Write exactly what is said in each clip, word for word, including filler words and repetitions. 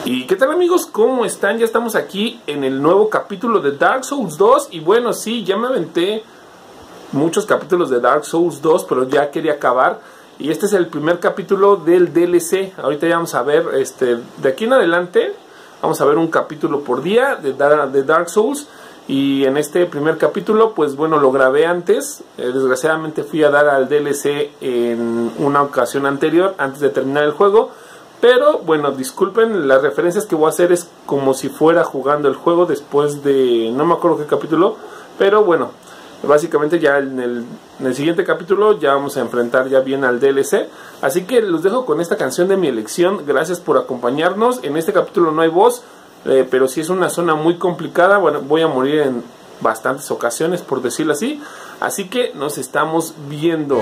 ¿Y qué tal, amigos? ¿Cómo están? Ya estamos aquí en el nuevo capítulo de Dark Souls dos. Y bueno, sí, ya me aventé muchos capítulos de Dark Souls dos, pero ya quería acabar. Y este es el primer capítulo del D L C. Ahorita ya vamos a ver, este, de aquí en adelante, vamos a ver un capítulo por día de, de Dark Souls. Y en este primer capítulo, pues bueno, lo grabé antes. Eh, desgraciadamente fui a dar al D L C en una ocasión anterior, antes de terminar el juego. Pero bueno, disculpen, las referencias que voy a hacer es como si fuera jugando el juego después de... no me acuerdo qué capítulo. Pero bueno, básicamente ya en el, en el siguiente capítulo ya vamos a enfrentar ya bien al D L C. Así que los dejo con esta canción de mi elección. Gracias por acompañarnos. En este capítulo no hay voz, eh, pero sí es una zona muy complicada. Bueno, voy a morir en bastantes ocasiones, por decirlo así. Así que nos estamos viendo.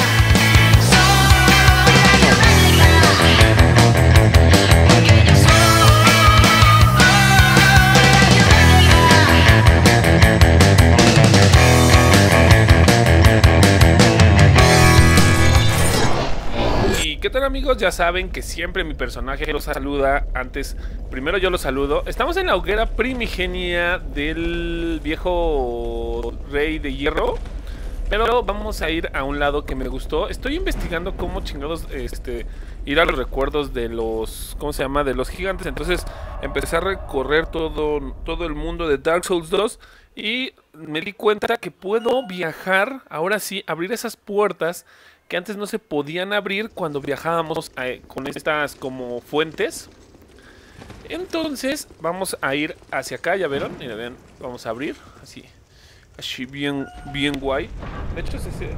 ¿Qué tal, amigos? Ya saben que siempre mi personaje los saluda antes. Primero yo los saludo. Estamos en la hoguera primigenia del viejo rey de hierro. Pero vamos a ir a un lado que me gustó. Estoy investigando cómo chingados este, ir a los recuerdos de los... ¿cómo se llama? De los gigantes. Entonces empecé a recorrer todo, todo el mundo de Dark Souls dos. Y me di cuenta que puedo viajar, ahora sí, abrir esas puertas que antes no se podían abrir cuando viajábamos a, con estas como fuentes. Entonces vamos a ir hacia acá, ya vieron, mira, vean, vamos a abrir así, así bien, bien guay. De hecho es ese.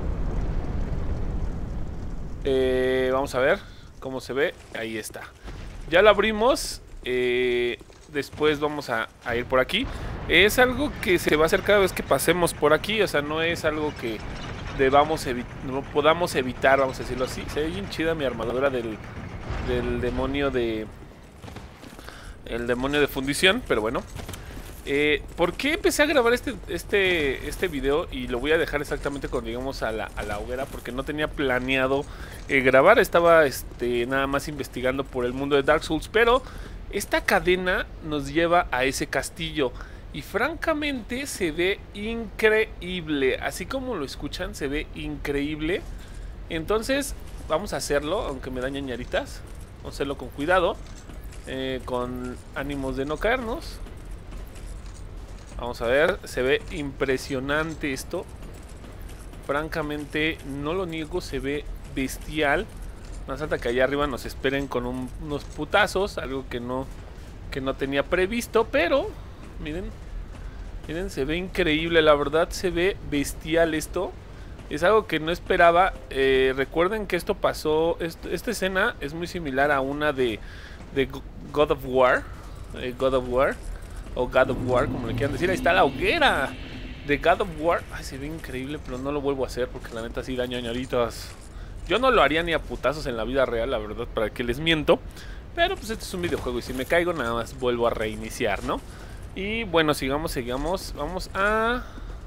Eh, vamos a ver cómo se ve, ahí está. Ya lo abrimos. eh, Después vamos a, a ir por aquí. Es algo que se va a hacer cada vez que pasemos por aquí, o sea, no es algo que debamos evi no podamos evitar, vamos a decirlo así. Se ve bien chida mi armadura del, del demonio de... el demonio de fundición, pero bueno. Eh, ¿Por qué empecé a grabar este, este, este video? Y lo voy a dejar exactamente cuando lleguemos a la, a la hoguera, porque no tenía planeado eh, grabar. Estaba este, nada más investigando por el mundo de Dark Souls, pero esta cadena nos lleva a ese castillo. Y francamente se ve increíble. Así como lo escuchan, se ve increíble. Entonces vamos a hacerlo, aunque me da ñañaritas. Vamos a hacerlo con cuidado, eh, con ánimos de no caernos. Vamos a ver, se ve impresionante esto. Francamente, no lo niego, se ve bestial. Más falta que allá arriba nos esperen con un, unos putazos. Algo que no, que no tenía previsto, pero miren. Miren, se ve increíble, la verdad se ve bestial esto. Es algo que no esperaba. eh, Recuerden que esto pasó, esto, esta escena es muy similar a una de, de God of War, eh, God of War o God of War, como le quieran decir. Ahí está la hoguera de God of War. Ay, se ve increíble, pero no lo vuelvo a hacer porque la neta sí da ñoñoritas. Yo no lo haría ni a putazos en la vida real, la verdad, para que les miento. Pero pues este es un videojuego y si me caigo nada más vuelvo a reiniciar, ¿no? Y bueno, sigamos, sigamos. Vamos a...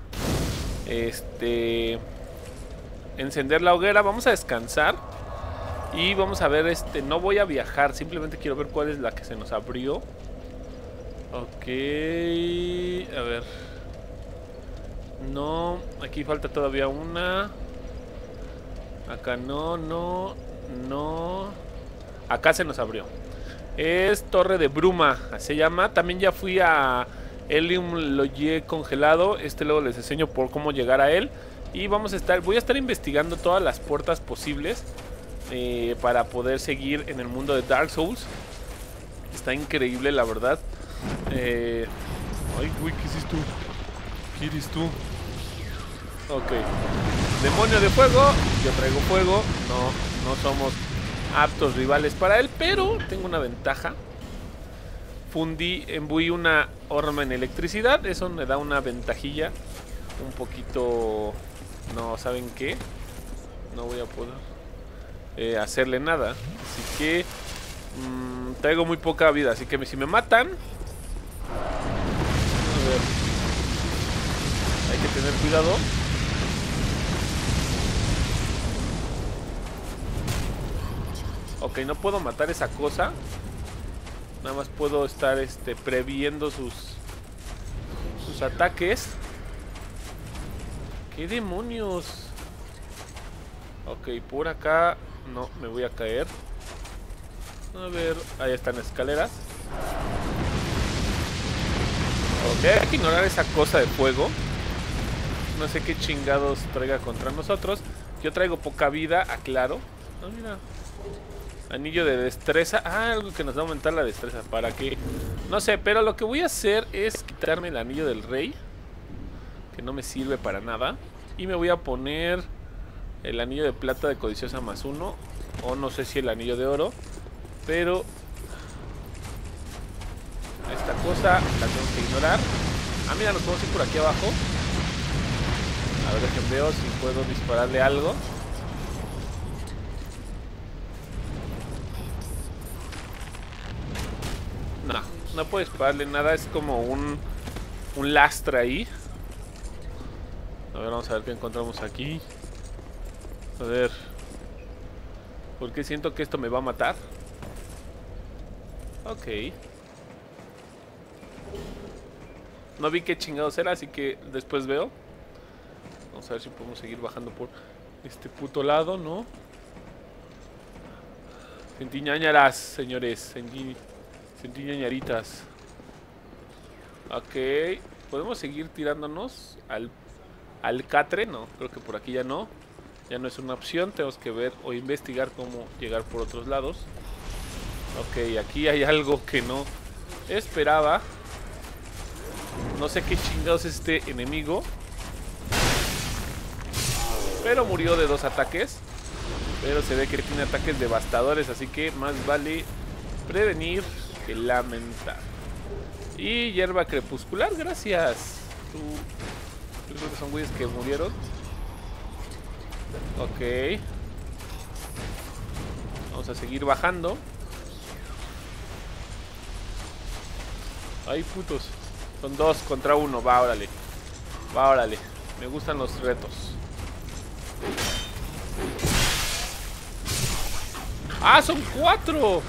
Este... encender la hoguera. Vamos a descansar. Y vamos a ver, este... no voy a viajar. Simplemente quiero ver cuál es la que se nos abrió. Ok... A ver... No... Aquí falta todavía una. Acá no, no... No... Acá se nos abrió. Es Torre de Bruma, así se llama. También ya fui a Helium Loye congelado. Este luego les enseño por cómo llegar a él. Y vamos a estar, voy a estar investigando todas las puertas posibles eh, para poder seguir en el mundo de Dark Souls. Está increíble, la verdad. eh... Ay, güey, ¿qué hiciste tú? ¿Qué eres tú? Ok. Demonio de fuego. Yo traigo fuego. No, no somos aptos rivales para él, pero tengo una ventaja. Fundí, embuí una horma en electricidad. Eso me da una ventajilla. Un poquito... No, ¿saben qué? No voy a poder eh, hacerle nada. Así que mmm, traigo muy poca vida. Así que si me matan... A ver, hay que tener cuidado. Ok, no puedo matar esa cosa. Nada más puedo estar este, previendo sus, sus ataques. ¿Qué demonios? Ok, por acá no, me voy a caer. A ver, ahí están las escaleras. Ok, hay que ignorar esa cosa de fuego. No sé qué chingados traiga contra nosotros. Yo traigo poca vida, aclaro. Ah, mira. Anillo de destreza. Ah, algo que nos va a aumentar la destreza. ¿Para qué? No sé, pero lo que voy a hacer es quitarme el anillo del rey, que no me sirve para nada. Y me voy a poner el anillo de plata de codiciosa más uno. O no sé si el anillo de oro. Pero esta cosa la tengo que ignorar. Ah, mira, nos podemos ir por aquí abajo. A ver, déjenme veo si puedo dispararle algo. No, no puedo dispararle nada. Es como un, un lastre ahí. A ver, vamos a ver qué encontramos aquí. A ver. ¿Por qué siento que esto me va a matar? Ok. No vi qué chingados era, así que después veo. Vamos a ver si podemos seguir bajando por este puto lado, ¿no? Sentí ñañaras, señores. Sentí, sentí ñañaritas. Ok. ¿Podemos seguir tirándonos al, al catre? No, creo que por aquí ya no. Ya no es una opción. Tenemos que ver o investigar cómo llegar por otros lados. Ok, aquí hay algo que no esperaba. No sé qué chingados es este enemigo, pero murió de dos ataques. Pero se ve que tiene ataques devastadores, así que más vale prevenir que lamentar. Y hierba crepuscular, gracias. Tú, yo creo que son güeyes que murieron. Ok. Vamos a seguir bajando. Ay, putos. Son dos contra uno. Va, órale. Va, órale. Me gustan los retos. ¡Ah, son cuatro!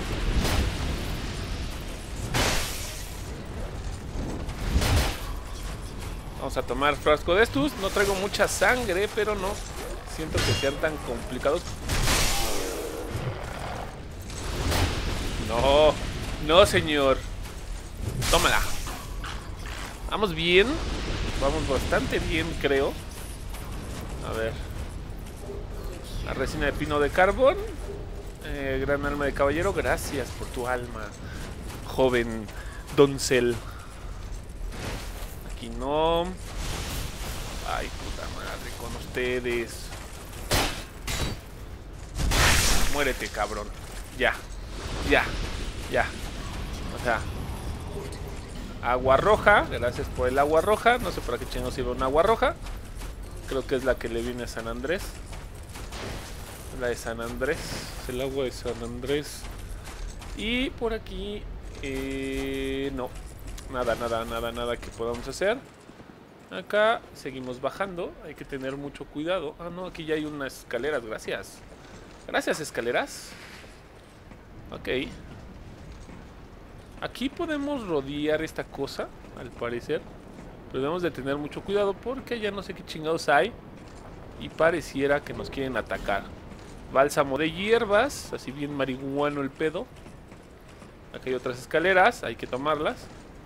Vamos a tomar frasco de estos. No traigo mucha sangre, pero no siento que sean tan complicados. No, no, señor. Tómala. Vamos bien. Vamos bastante bien, creo. A ver. La resina de pino de carbón. Eh, gran alma de caballero. Gracias por tu alma, joven doncel. Aquí no. Ay, puta madre con ustedes. Muérete, cabrón. Ya. Ya. Ya. O sea. Agua roja. Gracias por el agua roja. No sé para qué chingados sirve una agua roja. Creo que es la que le viene a San Andrés. La de San Andrés. Es el agua de San Andrés. Y por aquí eh, no. Nada, nada, nada, nada que podamos hacer. Acá seguimos bajando. Hay que tener mucho cuidado. Ah, no, aquí ya hay unas escaleras. Gracias. Gracias, escaleras. Ok. Aquí podemos rodear esta cosa, al parecer. Pero debemos de tener mucho cuidado porque ya no sé qué chingados hay. Y pareciera que nos quieren atacar. Bálsamo de hierbas. Así bien marihuano el pedo. Aquí hay otras escaleras. Hay que tomarlas.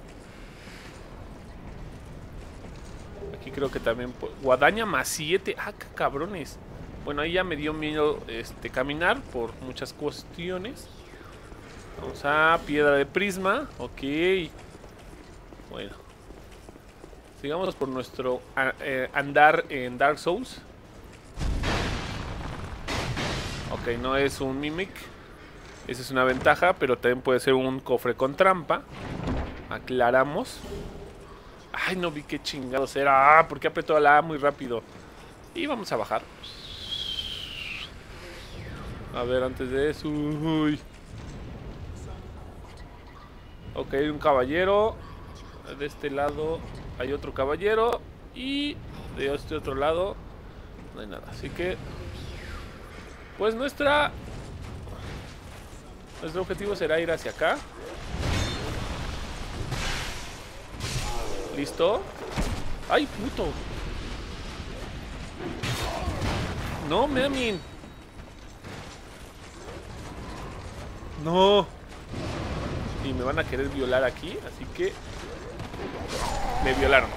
Aquí creo que también... Guadaña más siete. Ah, qué cabrones. Bueno, ahí ya me dio miedo este, caminar por muchas cuestiones. Vamos a piedra de prisma. Ok. Bueno. Sigamos por nuestro eh, andar en Dark Souls. Ok, no es un Mimic. Esa es una ventaja, pero también puede ser un cofre con trampa. Aclaramos. Ay, no vi qué chingados era. Ah, ¿por qué apretó la A muy rápido? Y vamos a bajar. A ver, antes de eso... Uy. Ok, hay un caballero. De este lado hay otro caballero. Y de este otro lado no hay nada. Así que... Pues nuestra... Nuestro objetivo será ir hacia acá. ¿Listo? ¡Ay, puto! No, mamin. No. Y me van a querer violar aquí, así que me violaron.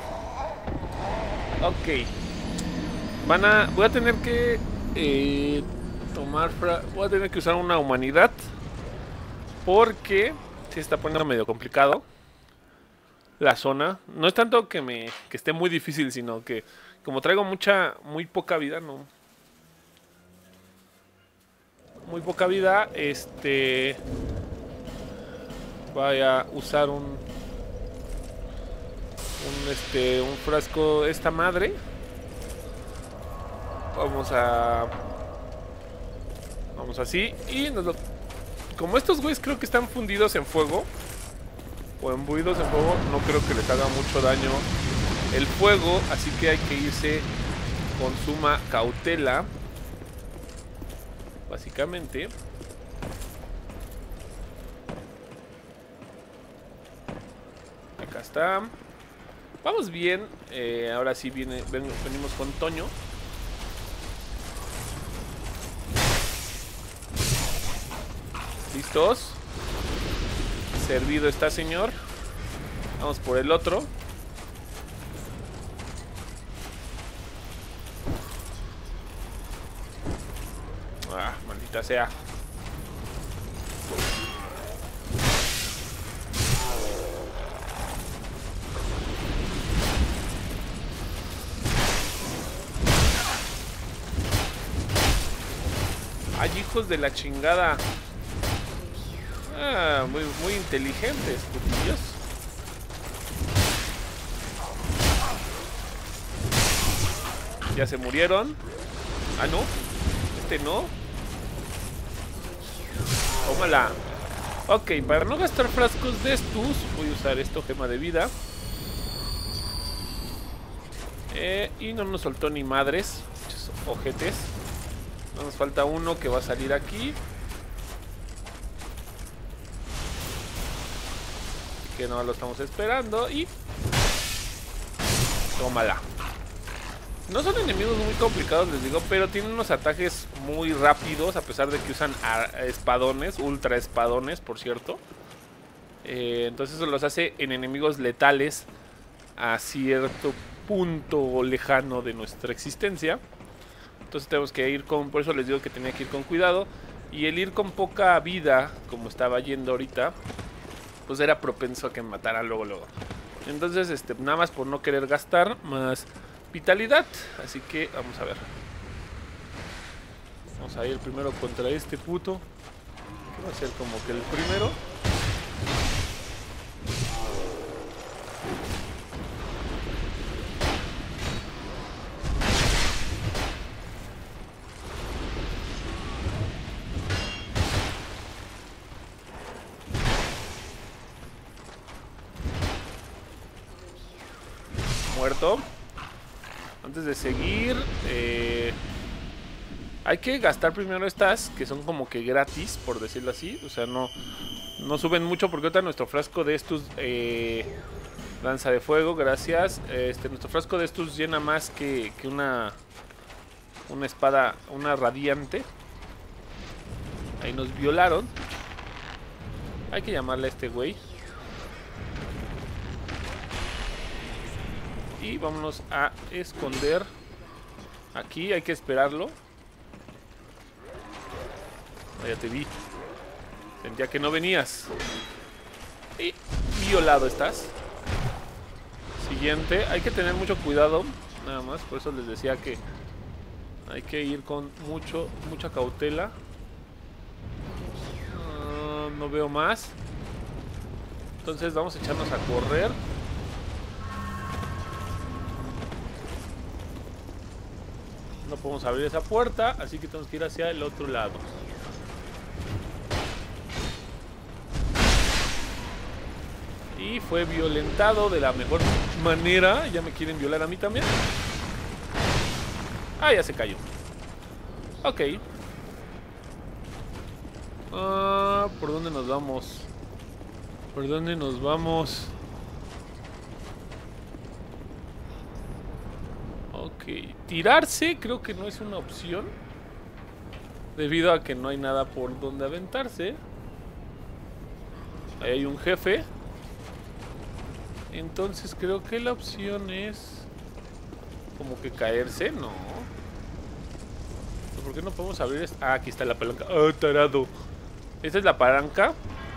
Ok. Van a... Voy a tener que eh, tomar... Fra... Voy a tener que usar una humanidad, porque se está poniendo medio complicado la zona. No es tanto que me que esté muy difícil, sino que como traigo mucha, muy poca vida, no. Muy poca vida, este... voy a usar un... Un, este, un frasco, esta madre. Vamos a... Vamos así. Y nos lo... Como estos güeyes creo que están fundidos en fuego, o embuidos en fuego, no creo que les haga mucho daño el fuego. Así que hay que irse con suma cautela, básicamente. Acá está. Vamos bien. eh, Ahora sí viene, ven, venimos con Toño. ¿Listos? Servido está, señor. Vamos por el otro. Ah, maldita sea. Ay, hijos de la chingada. Ah, muy, muy inteligentes, putillos. Ya se murieron. Ah, no. Este no. Tómala. Ok, para no gastar frascos de estos, voy a usar esto, gema de vida. Eh, y no nos soltó ni madres. Muchos ojetes. No nos falta uno que va a salir aquí. Que no lo estamos esperando. Y... tómala. No son enemigos muy complicados, les digo, pero tienen unos ataques muy rápidos, a pesar de que usan espadones, ultra espadones, por cierto. Eh, entonces eso los hace en enemigos letales a cierto punto lejano de nuestra existencia. Entonces tenemos que ir con... por eso les digo que tenía que ir con cuidado. Y el ir con poca vida, como estaba yendo ahorita, pues era propenso a que me mataran luego, luego. Entonces, este, nada más por no querer gastar más vitalidad. Así que vamos a ver. Vamos a ir primero contra este puto, que va a ser como que el primero. Muerto. Antes de seguir, eh, hay que gastar primero estas, que son como que gratis, por decirlo así. O sea, no, no suben mucho, porque ahorita nuestro frasco de estos eh, lanza de fuego, gracias. Este, nuestro frasco de estos llena más que, que una, una espada, una radiante. Ahí nos violaron. Hay que llamarle a este güey. Y vámonos a esconder. Aquí hay que esperarlo. Oh, ya te vi. Sentía que no venías. Y violado estás. Siguiente. Hay que tener mucho cuidado. Nada más. Por eso les decía que hay que ir con mucho, mucha cautela. Uh, no veo más. Entonces vamos a echarnos a correr. No podemos abrir esa puerta, así que tenemos que ir hacia el otro lado. Y fue violentado de la mejor manera. Ya me quieren violar a mí también. Ah, ya se cayó. Ok. Ah, ¿por dónde nos vamos? ¿Por dónde nos vamos? Ok, tirarse creo que no es una opción, debido a que no hay nada por donde aventarse. Ahí hay un jefe. Entonces creo que la opción es como que caerse, no. ¿Por qué no podemos abrir esto? Ah, aquí está la palanca. Ah, tarado. Esta es la palanca.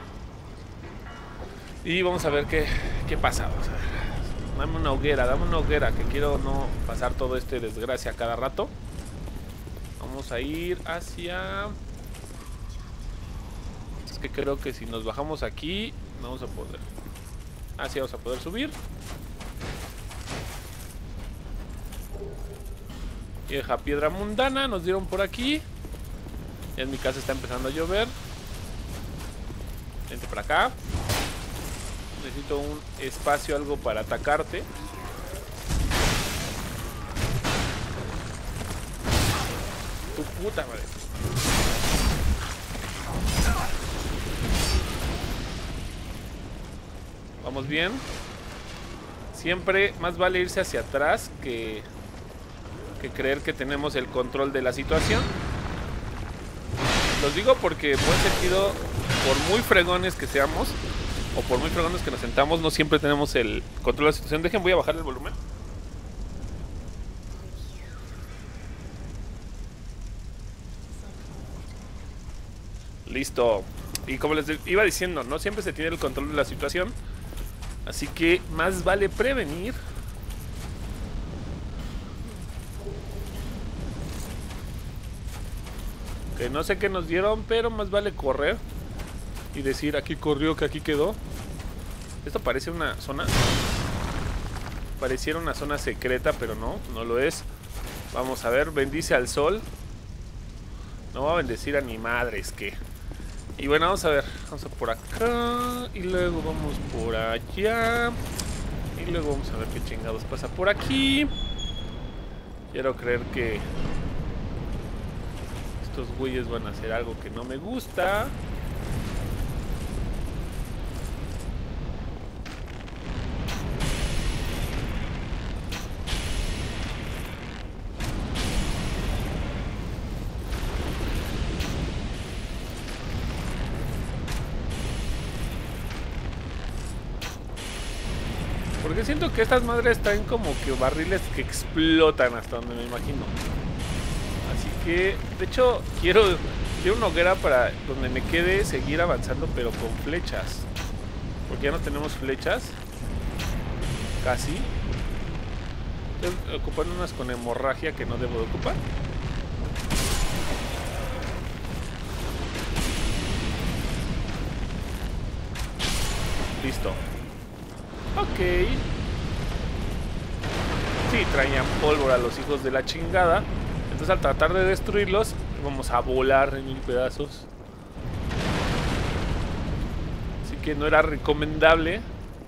Y vamos a ver qué, qué pasa. Vamos a ver. Dame una hoguera, dame una hoguera, que quiero no pasar todo este desgracia cada rato. Vamos a ir hacia... Es que creo que si nos bajamos aquí, no vamos a poder. Ah, sí, vamos a poder subir. Y deja piedra mundana, nos dieron por aquí. Ya en mi casa está empezando a llover. Vente para acá. Necesito un espacio, algo para atacarte. Tu puta madre. Vamos bien. Siempre más vale irse hacia atrás que, que creer que tenemos el control de la situación. Los digo porque en buen sentido, por muy fregones que seamos, o por muy fregones que nos sentamos, no siempre tenemos el control de la situación. Dejen, voy a bajar el volumen. Listo. Y como les iba diciendo, no siempre se tiene el control de la situación. Así que más vale prevenir. Que no sé qué nos dieron, pero más vale correr y decir aquí corrió, que aquí quedó. Esto parece una zona. Pareciera una zona secreta, pero no, no lo es. Vamos a ver, bendice al sol. No va a bendecir a ni madres que. Y bueno, vamos a ver. Vamos a por acá. Y luego vamos por allá. Y luego vamos a ver qué chingados pasa por aquí. Quiero creer que estos güeyes van a hacer algo que no me gusta. Porque siento que estas madres traen como que barriles que explotan hasta donde me imagino. Así que, de hecho, quiero, quiero una hoguera para donde me quede seguir avanzando, pero con flechas. Porque ya no tenemos flechas. Casi. Estoy ocupando unas con hemorragia que no debo de ocupar. Listo. Ok. Sí, traían pólvora los hijos de la chingada. Entonces al tratar de destruirlos, vamos a volar en mil pedazos. Así que no era recomendable.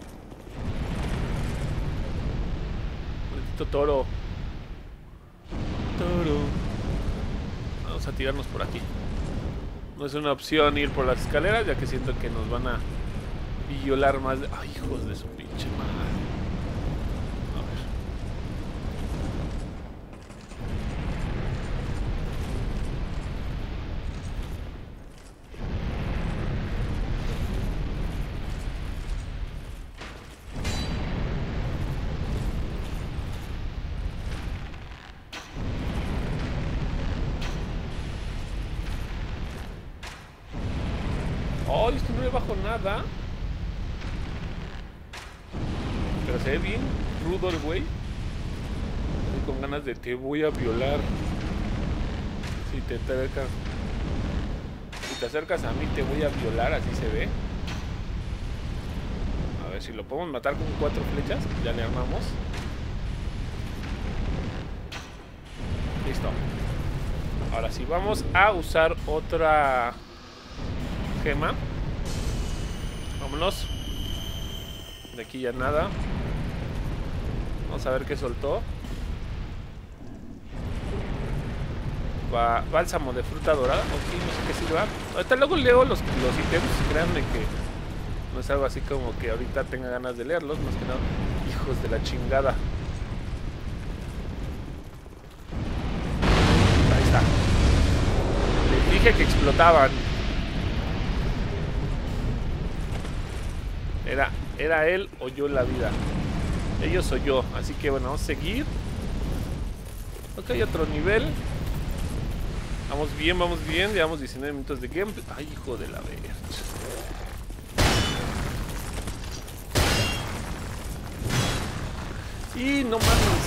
Maldito toro. Toro. Vamos a tirarnos por aquí. No es una opción ir por las escaleras, ya que siento que nos van a violar más de... Ay, hijos de su pinche madre. A ver. Oh, esto no le bajo nada. Pero se ve bien rudo el güey. Estoy con ganas de te voy a violar. Si te acercas, si te acercas a mí te voy a violar, así se ve. A ver si lo podemos matar con cuatro flechas. Ya le armamos. Listo. Ahora sí, vamos a usar otra gema. Vámonos. De aquí ya nada. Vamos a ver qué soltó. Ba bálsamo de fruta dorada. Ok, no sé qué sirva. Ahorita luego leo los, los ítems. Créanme que no es algo así como que ahorita tenga ganas de leerlos. Más que nada, hijos de la chingada. Ahí está. Les dije que explotaban. Era, era él o yo la vida. Ellos o yo. Así que bueno, vamos a seguir. Ok, otro nivel. Vamos bien, vamos bien. Llevamos diecinueve minutos de gameplay. Ay, hijo de la verga. Y no mames.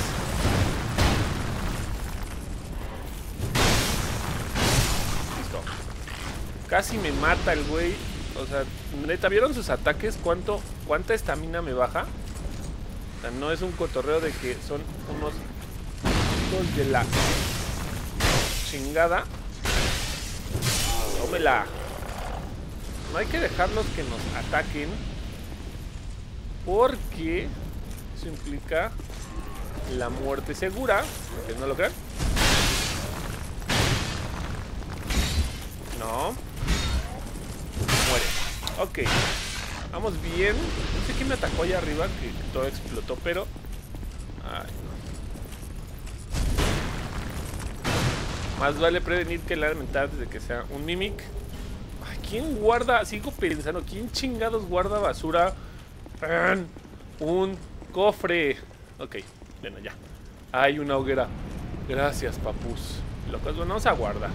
Listo. Casi me mata el güey. O sea, neta, ¿vieron sus ataques? ¿Cuánto, cuánta estamina me baja? O sea, no es un cotorreo de que son unos hijos de la chingada. Tómela. No hay que dejarlos que nos ataquen, porque eso implica la muerte segura. ¿Que no lo crean? No. Muere. Ok. Vamos bien. No sé quién me atacó allá arriba, que, que todo explotó, pero... Ay, no. Más vale prevenir que lamentar desde que sea un Mimic. Ay, ¿quién guarda? Sigo pensando, ¿quién chingados guarda basura en un cofre? Ok, bueno, ya. Hay una hoguera. Gracias, papus. Locos, bueno, vamos a guardar.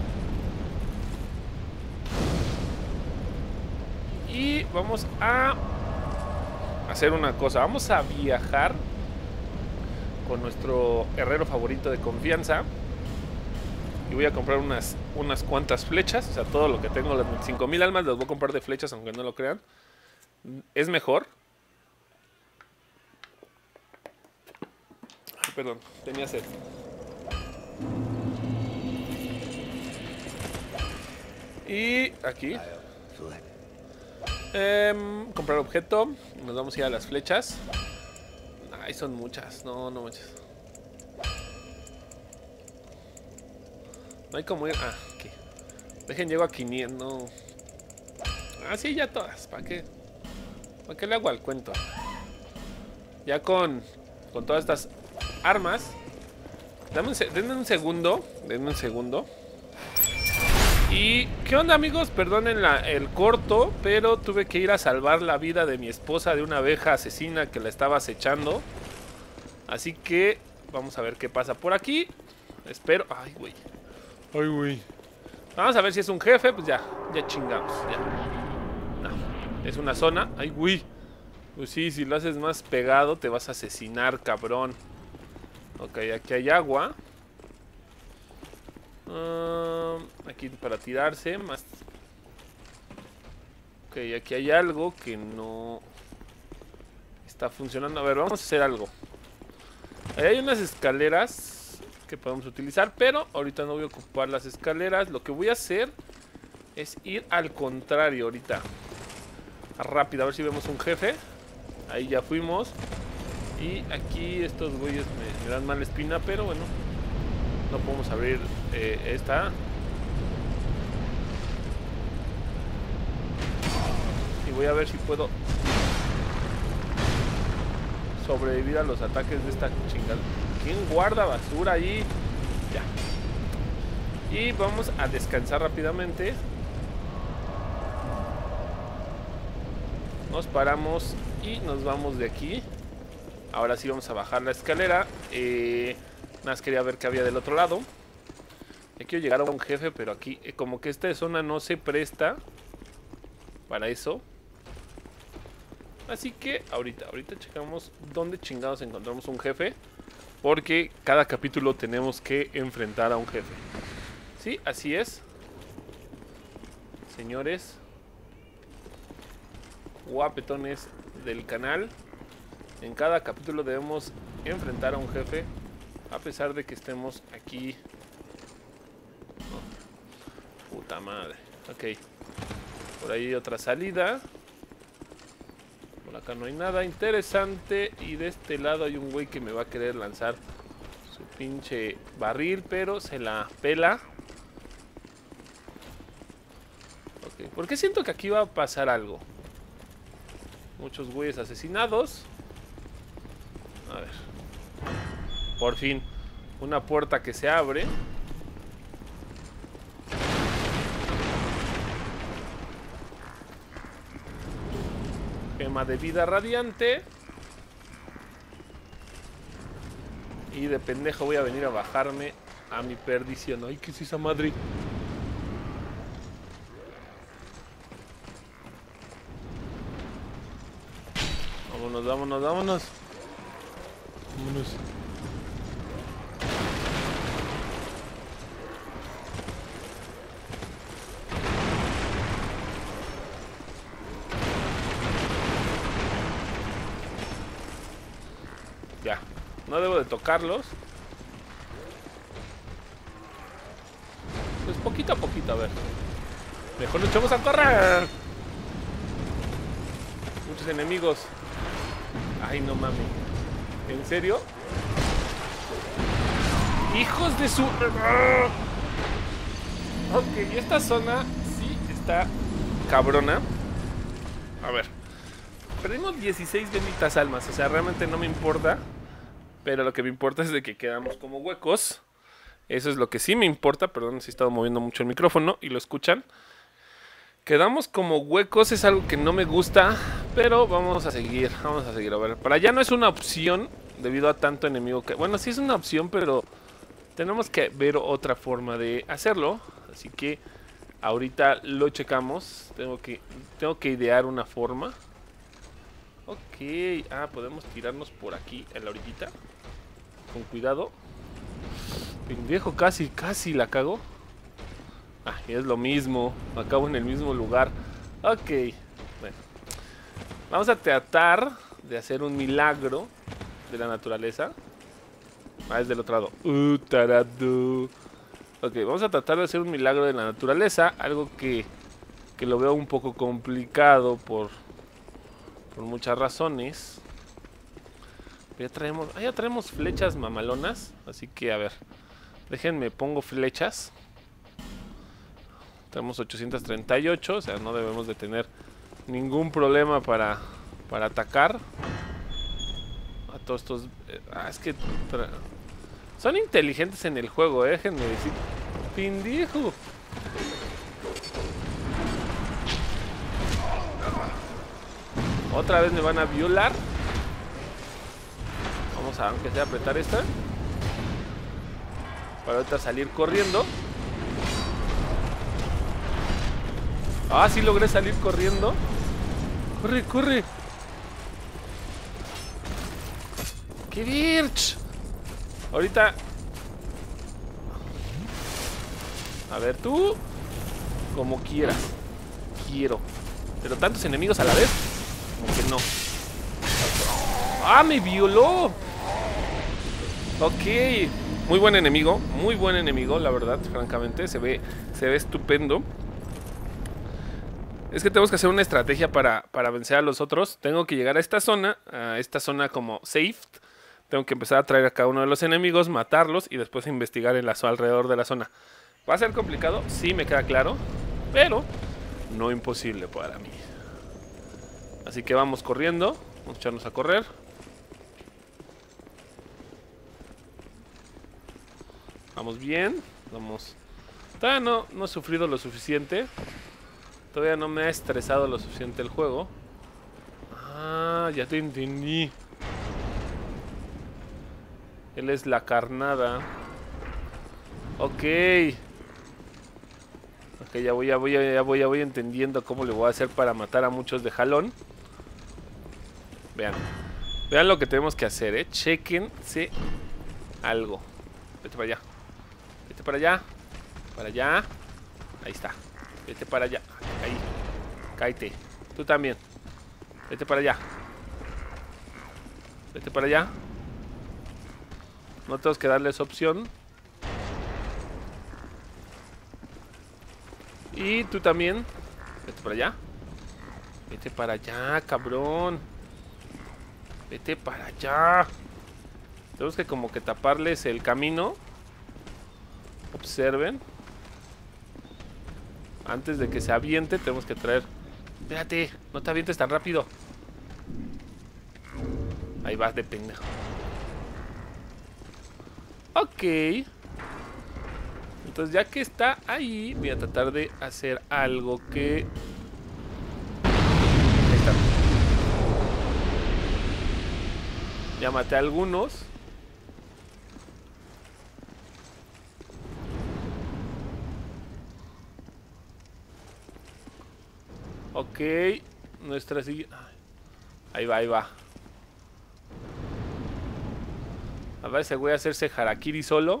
Y vamos a hacer una cosa. Vamos a viajar con nuestro herrero favorito de confianza. Y voy a comprar unas, unas cuantas flechas. O sea, todo lo que tengo, las veinticinco mil almas, las voy a comprar de flechas, aunque no lo crean. Es mejor. Ay, perdón, tenía sed. Y aquí. Eh, comprar objeto. Nos vamos a ir a las flechas. Ay, son muchas. No, no muchas. No hay como ir. Ah, aquí. Dejen, llego a quinientos. No. Ah, sí, ya todas. ¿Para qué? ¿Para qué le hago al cuento? Ya con, con todas estas armas. Dame un, denme un segundo. Denme un segundo. Y, ¿qué onda, amigos? Perdonen la, el corto, pero tuve que ir a salvar la vida de mi esposa de una abeja asesina que la estaba acechando. Así que vamos a ver qué pasa por aquí. Espero... Ay, güey. Ay, güey. Vamos a ver si es un jefe. Pues ya, ya chingamos. Ya. No, es una zona. Ay, güey. Pues sí, si lo haces más pegado te vas a asesinar, cabrón. Ok, aquí hay agua. Uh, aquí para tirarse más. Ok, aquí hay algo que no está funcionando. A ver, vamos a hacer algo. Ahí hay unas escaleras que podemos utilizar, pero ahorita no voy a ocupar las escaleras. Lo que voy a hacer es ir al contrario ahorita. Rápido, a ver si vemos un jefe. Ahí ya fuimos. Y aquí estos güeyes me, me dan mala espina, pero bueno. No podemos abrir eh, esta. Y voy a ver si puedo sobrevivir a los ataques de esta chingada. ¿Quién guarda basura ahí? Ya. Y vamos a descansar rápidamente. Nos paramos y nos vamos de aquí. Ahora sí vamos a bajar la escalera. Eh... Nada más quería ver qué había del otro lado. Ya quiero llegar a un jefe, pero aquí eh, como que esta zona no se presta para eso. Así que ahorita, ahorita checamos dónde chingados encontramos un jefe. Porque cada capítulo tenemos que enfrentar a un jefe. Sí, así es. Señores guapetones del canal. En cada capítulo debemos enfrentar a un jefe. A pesar de que estemos aquí. Oh, puta madre. Ok. Por ahí hay otra salida. Por acá no hay nada interesante. Y de este lado hay un güey que me va a querer lanzar su pinche barril. Pero se la pela. ¿Por qué siento que aquí va a pasar algo? Muchos güeyes asesinados. A ver. Por fin. Una puerta que se abre. Gema de vida radiante. Y de pendejo voy a venir a bajarme a mi perdición. Ay, ¿qué es esa madre? Vámonos, vámonos, vámonos. Vámonos. Ya, no debo de tocarlos. Pues poquito a poquito, a ver. Mejor nos echamos a correr. Muchos enemigos. Ay, no mames. ¿En serio? ¡Hijos de su... Ok, esta zona sí está cabrona. A ver. Perdimos dieciséis benditas almas. O sea, realmente no me importa. Pero lo que me importa es de que quedamos como huecos. Eso es lo que sí me importa. Perdón, si he estado moviendo mucho el micrófono y lo escuchan. Quedamos como huecos, es algo que no me gusta. Pero vamos a seguir, vamos a seguir. A ver, para allá no es una opción debido a tanto enemigo que... Bueno, sí es una opción, pero tenemos que ver otra forma de hacerlo. Así que ahorita lo checamos. Tengo que, tengo que idear una forma. Ok, ah, podemos tirarnos por aquí en la orillita. Con cuidado. Pendejo, casi, casi la cago. Ah, y es lo mismo. Acabo en el mismo lugar. Ok, bueno. Vamos a tratar de hacer un milagro de la naturaleza. Ah, es del otro lado. Uh, tarado. Ok, vamos a tratar de hacer un milagro de la naturaleza. Algo que, que lo veo un poco complicado por, por muchas razones. Ya traemos, ah, ya traemos flechas mamalonas. Así que, a ver. Déjenme, pongo flechas. Tenemos ochocientos treinta y ocho. O sea, no debemos de tener ningún problema para, para atacar. A todos estos... Eh, ah, es que... Para, son inteligentes en el juego, eh, déjenme decir. Pendejo. Otra vez me van a violar. Vamos a, aunque sea, apretar esta. Para ahorita salir corriendo. Ah, sí logré salir corriendo. Corre, corre. ¡Qué birch! Ahorita... A ver, tú... Como quieras. Quiero. Pero tantos enemigos a la vez, como que no. ¡Ah, me violó! Ok. Muy buen enemigo. Muy buen enemigo, la verdad, francamente. Se ve, se ve estupendo. Es que tenemos que hacer una estrategia para, para vencer a los otros. Tengo que llegar a esta zona. A esta zona como safe. Tengo que empezar a traer a cada uno de los enemigos, matarlos y después investigar en la, alrededor de la zona. ¿Va a ser complicado? Sí, me queda claro. Pero no imposible para mí. Así que vamos corriendo. Vamos a echarnos a correr. Vamos bien. Vamos. Todavía no, no he sufrido lo suficiente. Todavía no me ha estresado lo suficiente el juego. Ah, ya te entendí. Él es la carnada. Ok. Ok, ya voy, ya voy, ya voy, ya voy entendiendo cómo le voy a hacer para matar a muchos de jalón. Vean. Vean lo que tenemos que hacer, eh. Chequense algo. Vete para allá. Vete para allá. Para allá. Ahí está. Vete para allá. Ahí. Cáete. Tú también. Vete para allá. Vete para allá. No tenemos que darles opción. Y tú también. Vete para allá. Vete para allá, cabrón. Vete para allá. Tenemos que como que taparles el camino. Observen. Antes de que se aviente tenemos que traer... Espérate, no te avientes tan rápido. Ahí vas de pendejo. Ok. Entonces ya que está ahí, voy a tratar de hacer algo que... Ahí está. Ya maté a algunos. Ok. Nuestra siguiente... Ahí va, ahí va. A ver si voy a hacerse harakiri solo.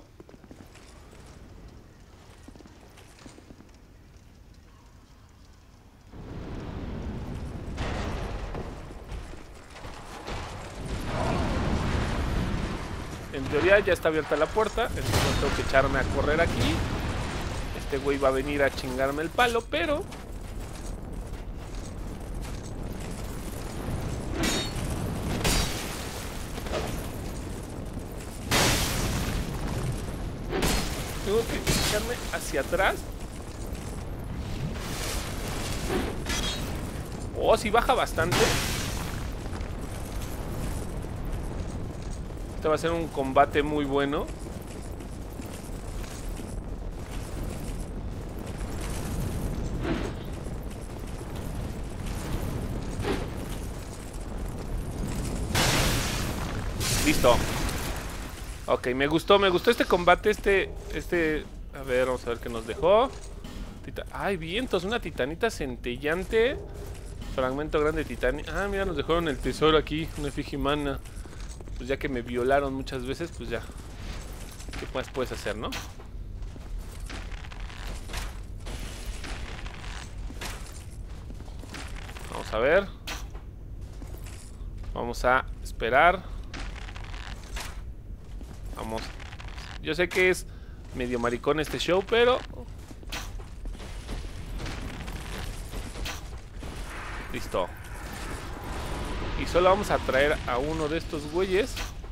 En teoría ya está abierta la puerta, entonces tengo que echarme a correr aquí. Este güey va a venir a chingarme el palo, pero... tengo que echarme hacia atrás. Oh, sí baja bastante. Este va a ser un combate muy bueno. Listo. Ok, me gustó, me gustó este combate, este, este... A ver, vamos a ver qué nos dejó. Tita... Ay, vientos, una titanita centellante. Fragmento grande de titanio. Ah, mira, nos dejaron el tesoro aquí, una efigie mana. Pues ya que me violaron muchas veces, pues ya. ¿Qué más puedes hacer, no? Vamos a ver. Vamos a esperar. Vamos. Yo sé que es medio maricón este show, pero... Listo. Y solo vamos a traer a uno de estos güeyes.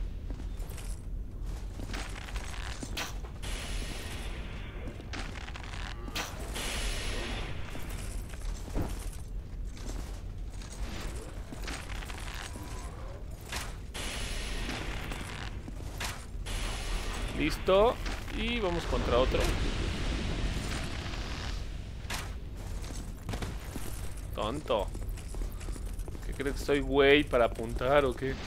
Listo. Y vamos contra otro. Tonto. ¿Qué crees que soy güey para apuntar o qué?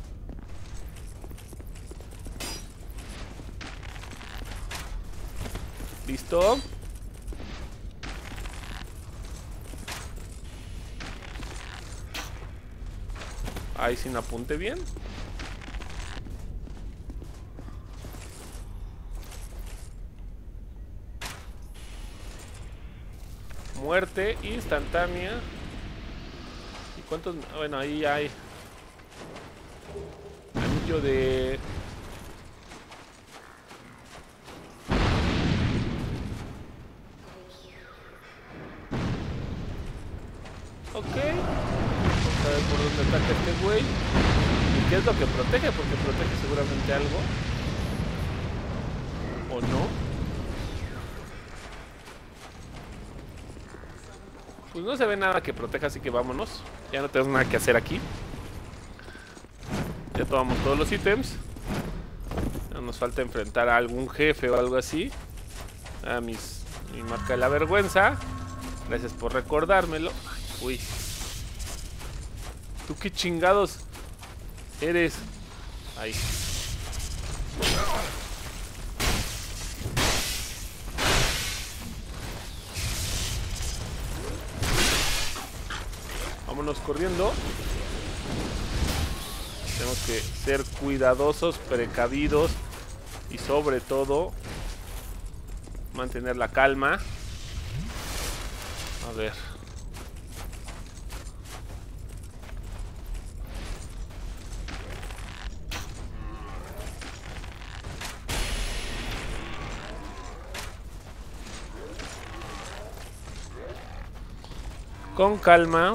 Listo. Ahí sí me apunté bien. Muerte instantánea. ¿Y cuántos? Bueno, ahí hay anillo de... Ok. Vamos a ver por dónde ataca este güey. ¿Y qué es lo que protege? Porque protege seguramente algo. ¿O no? Pues no se ve nada que proteja, así que vámonos. Ya no tenemos nada que hacer aquí. Ya tomamos todos los ítems. Ya nos falta enfrentar a algún jefe o algo así. A mis, mi marca de la vergüenza. Gracias por recordármelo. Ay, uy. ¿Tú qué chingados eres? Ahí. Vámonos corriendo. Tenemos que ser cuidadosos, precavidos y sobre todo mantener la calma. A ver. Con calma.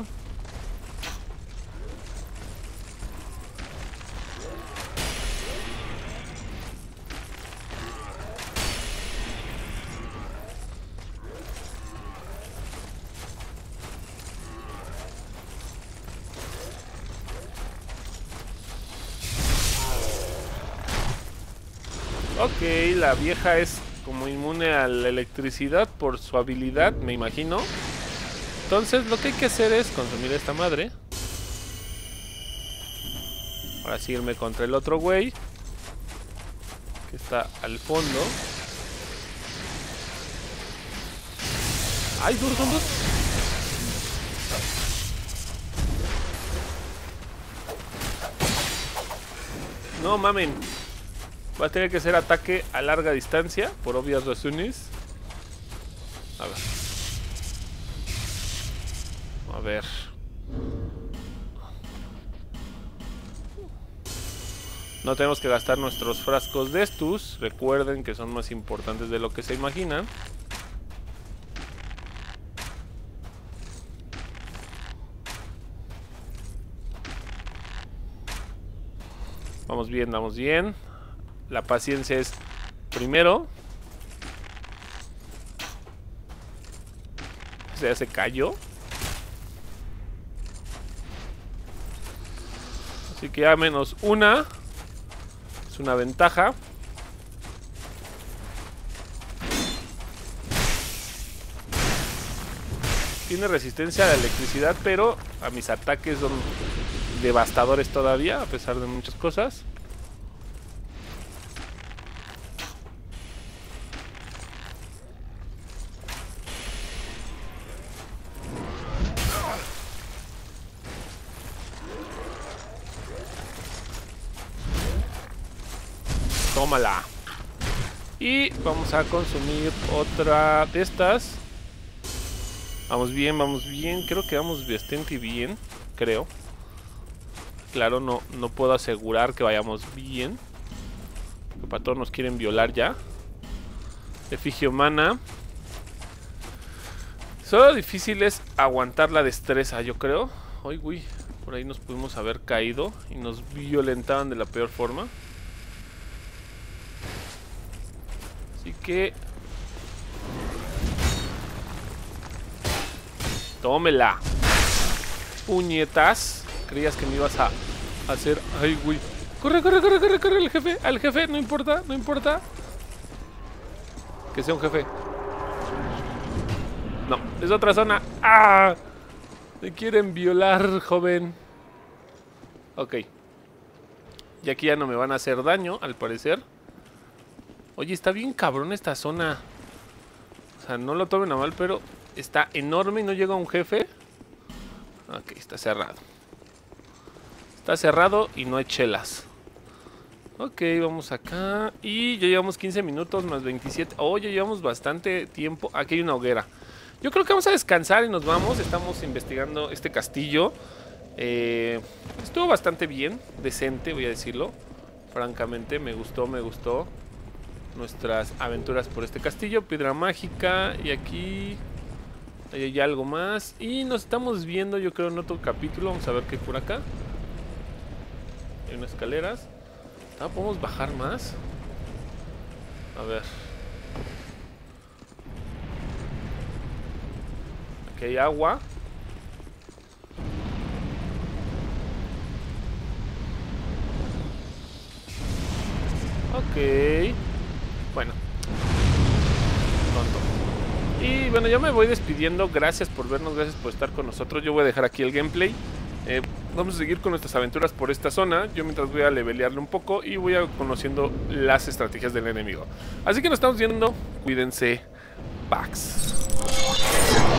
Ok, la vieja es como inmune a la electricidad por su habilidad, me imagino. Entonces lo que hay que hacer es consumir esta madre. Ahora sí irme contra el otro güey que está al fondo. ¡Ay, dos, son dos! No mamen. Va a tener que ser ataque a larga distancia, por obvias razones. A ver. A ver. No tenemos que gastar nuestros frascos de estus. Recuerden que son más importantes de lo que se imaginan. Vamos bien, vamos bien. La paciencia es primero. O sea, se cayó. Así que ya menos una. Es una ventaja. Tiene resistencia a la electricidad, pero a mis ataques son devastadores todavía, a pesar de muchas cosas. Tómala. Y vamos a consumir otra de estas. Vamos bien, vamos bien. Creo que vamos bastante bien. Creo. Claro, no, no puedo asegurar que vayamos bien. Que para todos nos quieren violar ya. Efigie humana. Solo difícil es aguantar la destreza, yo creo. Uy, uy. Por ahí nos pudimos haber caído y nos violentaban de la peor forma. Así que... tómela. Puñetas. Creías que me ibas a hacer... ay, güey. Corre, corre, corre, corre, corre. El jefe, al jefe, no importa, no importa. Que sea un jefe. No, es otra zona. ¡Ah! Me quieren violar, joven. Ok. Y aquí ya no me van a hacer daño, al parecer. Oye, está bien cabrón esta zona. O sea, no lo tomen a mal, pero está enorme y no llega un jefe. Ok, está cerrado. Está cerrado y no hay chelas. Ok, vamos acá. Y ya llevamos quince minutos más veintisiete. Oh, ya llevamos bastante tiempo. Aquí hay una hoguera. Yo creo que vamos a descansar y nos vamos. Estamos investigando este castillo. Eh, estuvo bastante bien. Decente, voy a decirlo. Francamente, me gustó, me gustó. Nuestras aventuras por este castillo. Piedra mágica. Y aquí ahí hay algo más. Y nos estamos viendo, yo creo, en otro capítulo. Vamos a ver qué hay por acá. Hay unas escaleras. Ah, ¿podemos bajar más? A ver. Aquí hay agua. Ok. Bueno. Tonto. Y bueno, yo me voy despidiendo. Gracias por vernos, gracias por estar con nosotros. Yo voy a dejar aquí el gameplay. Eh, vamos a seguir con nuestras aventuras por esta zona. Yo mientras voy a levelearle un poco y voy a conociendo las estrategias del enemigo. Así que nos estamos viendo. Cuídense. Pax.